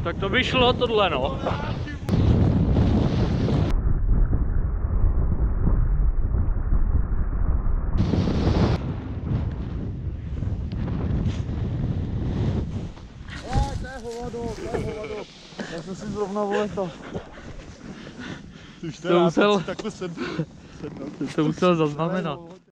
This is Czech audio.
Tak to by šlo tohle, no. To je hovado. Já jsem si zrovna voletal. To musel zaznamenat.